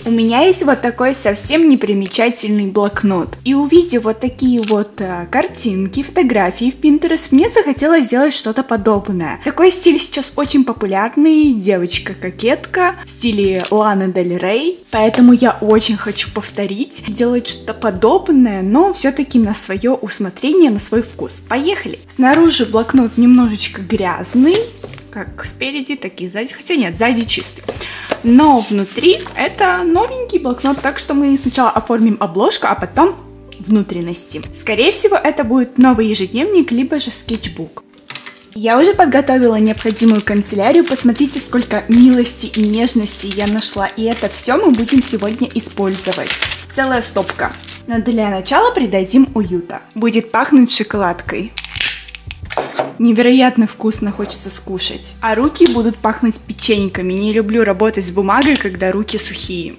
У меня есть вот такой совсем непримечательный блокнот. И увидев вот такие вот картинки, фотографии в Pinterest, мне захотелось сделать что-то подобное. Такой стиль сейчас очень популярный, девочка-кокетка в стиле Ланы Дель Рей. Поэтому я очень хочу повторить, сделать что-то подобное, но все-таки на свое усмотрение, на свой вкус. Поехали! Снаружи блокнот немножечко грязный, как спереди, так и сзади. Хотя нет, сзади чистый. Но внутри это новенький блокнот, так что мы сначала оформим обложку, а потом внутренности. Скорее всего, это будет новый ежедневник, либо же скетчбук. Я уже подготовила необходимую канцелярию. Посмотрите, сколько милости и нежности я нашла. И это все мы будем сегодня использовать. Целая стопка. Но для начала придадим уюта. Будет пахнуть шоколадкой. Невероятно вкусно хочется скушать. А руки будут пахнуть печеньками. Не люблю работать с бумагой, когда руки сухие.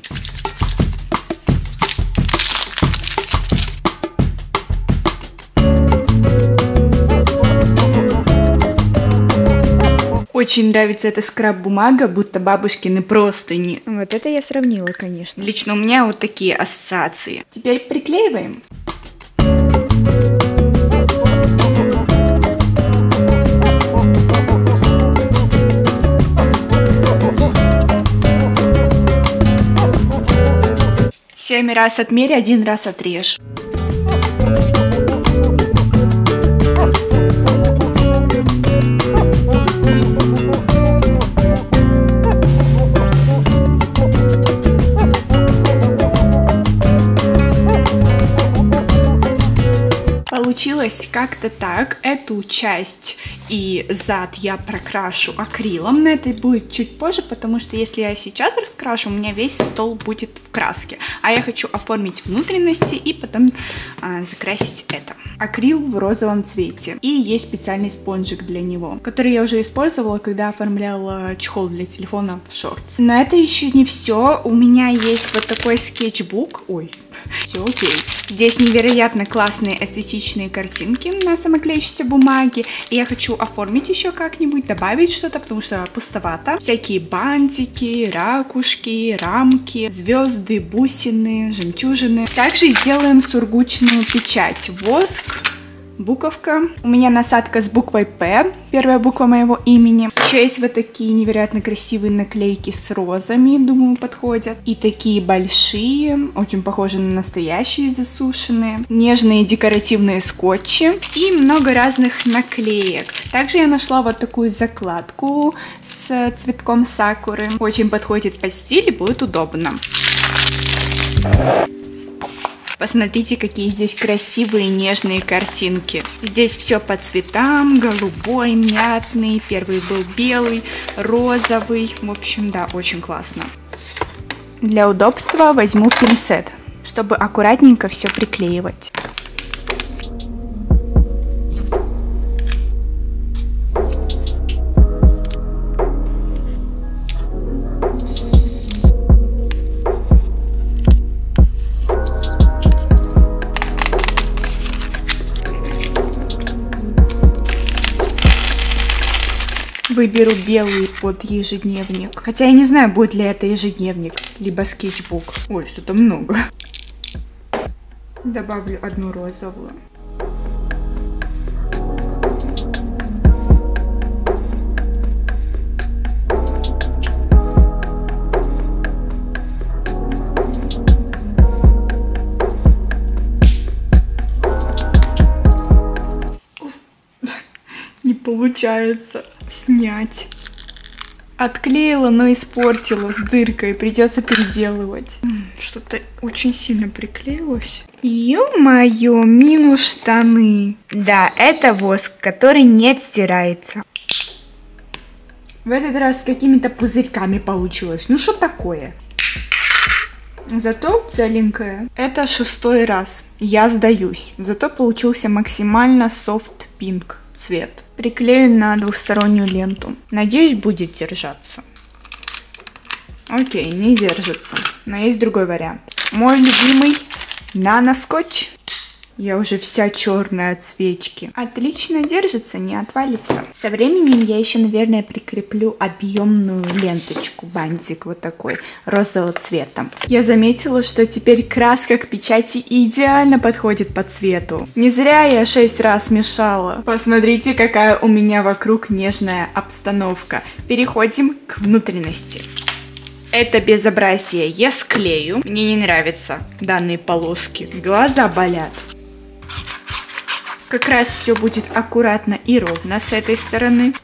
Очень нравится эта скраб-бумага, будто бабушкины простыни. Вот это я сравнила, конечно. Лично у меня вот такие ассоциации. Теперь приклеиваем. Семь раз отмерь, 1 раз отрежь. Получилось как-то так. Эту часть и зад я прокрашу акрилом, но это будет чуть позже, потому что если я сейчас раскрашу, у меня весь стол будет в краске. А я хочу оформить внутренности и потом закрасить это. Акрил в розовом цвете. И есть специальный спонжик для него, который я уже использовала, когда оформляла чехол для телефона в шортс. Но это еще не все. У меня есть вот такой скетчбук. Ой, все окей. Здесь невероятно классные эстетичные картинки на самоклеющейся бумаге. И я хочу оформить еще как-нибудь, добавить что-то, потому что пустовато. Всякие бантики, ракушки, рамки, звезды, бусины, жемчужины. Также сделаем сургучную печать. Воск, буковка. У меня насадка с буквой П, первая буква моего имени. Еще есть вот такие невероятно красивые наклейки с розами, думаю, подходят. И такие большие, очень похожи на настоящие засушенные. Нежные декоративные скотчи. И много разных наклеек. Также я нашла вот такую закладку с цветком сакуры. Очень подходит под стиль и будет удобно. Посмотрите, какие здесь красивые нежные картинки. Здесь все по цветам. Голубой, мятный. Первый был белый, розовый. В общем, да, очень классно. Для удобства возьму пинцет, чтобы аккуратненько все приклеивать. Выберу белый под ежедневник. Хотя я не знаю, будет ли это ежедневник, либо скетчбук. Ой, что-то много. Добавлю одну розовую. Не получается снять. Отклеила, но испортила с дыркой. Придется переделывать. Что-то очень сильно приклеилось. Ё-моё, минус штаны. Да, это воск, который не стирается. В этот раз с какими-то пузырьками получилось. Ну что такое? Зато целенькая. Это 6-й раз. Я сдаюсь. Зато получился максимально soft pink цвет. Приклею на двухстороннюю ленту. Надеюсь, будет держаться. Окей, не держится. Но есть другой вариант. Мой любимый наноскотч. Я уже вся черная от свечки. Отлично держится, не отвалится. Со временем я еще, наверное, прикреплю объемную ленточку, бантик вот такой, розового цвета. Я заметила, что теперь краска к печати идеально подходит по цвету. Не зря я 6 раз мешала. Посмотрите, какая у меня вокруг нежная обстановка. Переходим к внутренности. Это безобразие я склею. Мне не нравятся данные полоски. Глаза болят. Как раз все будет аккуратно и ровно с этой стороны.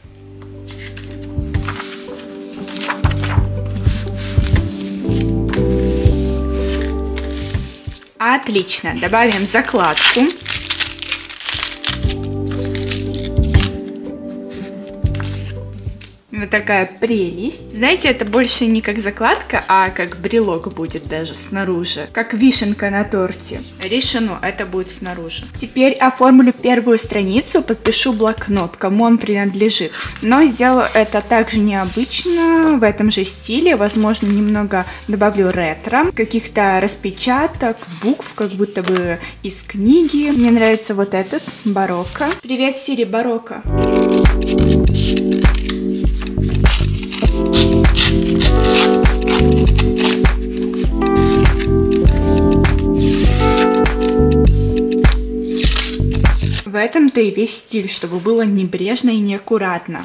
Отлично. Добавим закладку. Вот такая прелесть. Знаете, это больше не как закладка, а как брелок будет даже снаружи. Как вишенка на торте. Решено, это будет снаружи. Теперь оформлю первую страницу, подпишу блокнот, кому он принадлежит. Но сделаю это также необычно, в этом же стиле. Возможно, немного добавлю ретро, каких-то распечаток, букв, как будто бы из книги. Мне нравится вот этот, барокко. Привет, Сири, барокко. В этом-то и весь стиль, чтобы было небрежно и неаккуратно.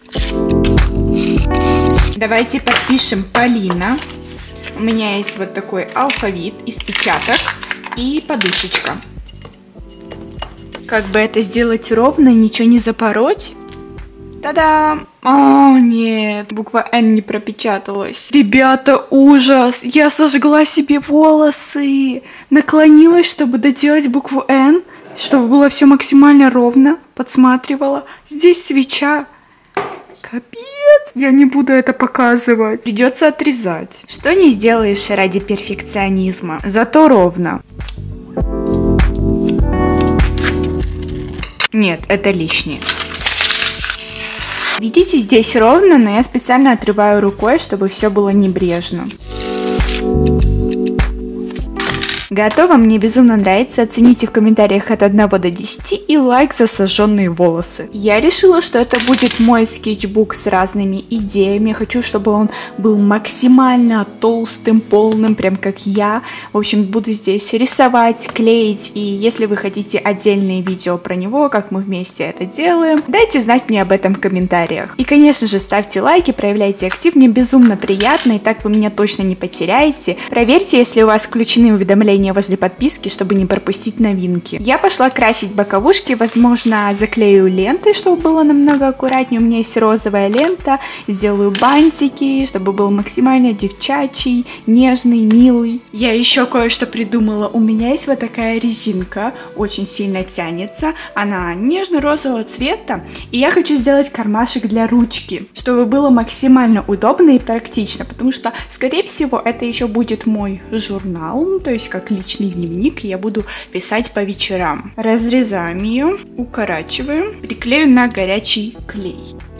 Давайте подпишем Полина. У меня есть вот такой алфавит из печаток и подушечка. Как бы это сделать ровно, ничего не запороть? Та-дам! О, нет, буква Н не пропечаталась. Ребята, ужас! Я сожгла себе волосы. Наклонилась, чтобы доделать букву Н, чтобы было все максимально ровно. Подсматривала. Здесь свеча. Капец! Я не буду это показывать. Придется отрезать. Что не сделаешь ради перфекционизма. Зато ровно. Нет, это лишнее. Видите, здесь ровно, но я специально отрываю рукой, чтобы все было небрежно. Готово, мне безумно нравится. Оцените в комментариях от 1 до 10 и лайк за сожженные волосы. Я решила, что это будет мой скетчбук с разными идеями. Хочу, чтобы он был максимально толстым, полным, прям как я. В общем, буду здесь рисовать, клеить. И если вы хотите отдельные видео про него, как мы вместе это делаем, дайте знать мне об этом в комментариях. И, конечно же, ставьте лайки, проявляйте актив. Мне безумно приятно, и так вы меня точно не потеряете. Проверьте, если у вас включены уведомления возле подписки, чтобы не пропустить новинки. Я пошла красить боковушки, возможно, заклею ленты, чтобы было намного аккуратнее. У меня есть розовая лента, сделаю бантики, чтобы был максимально девчачий, нежный, милый. Я еще кое-что придумала. У меня есть вот такая резинка, очень сильно тянется, она нежно-розового цвета, и я хочу сделать кармашек для ручки, чтобы было максимально удобно и практично, потому что, скорее всего, это еще будет мой журнал, то есть как личный дневник, и я буду писать по вечерам. Разрезаем ее, укорачиваем, приклею на горячий клей.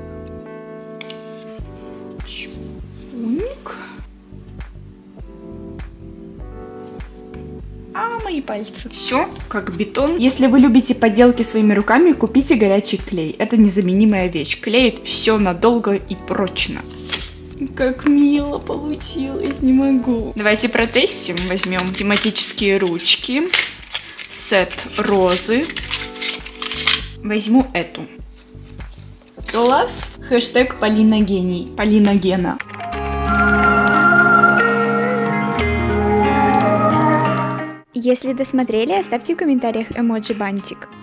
Чпуньк. А, мои пальцы. Все, как бетон. Если вы любите поделки своими руками, купите горячий клей. Это незаменимая вещь. Клеит все надолго и прочно. Как мило получилось, не могу. Давайте протестим. Возьмем тематические ручки. Сет розы. Возьму эту. Класс. Хэштег Полина гений. Полина Гена. Если досмотрели, оставьте в комментариях эмоджи бантик.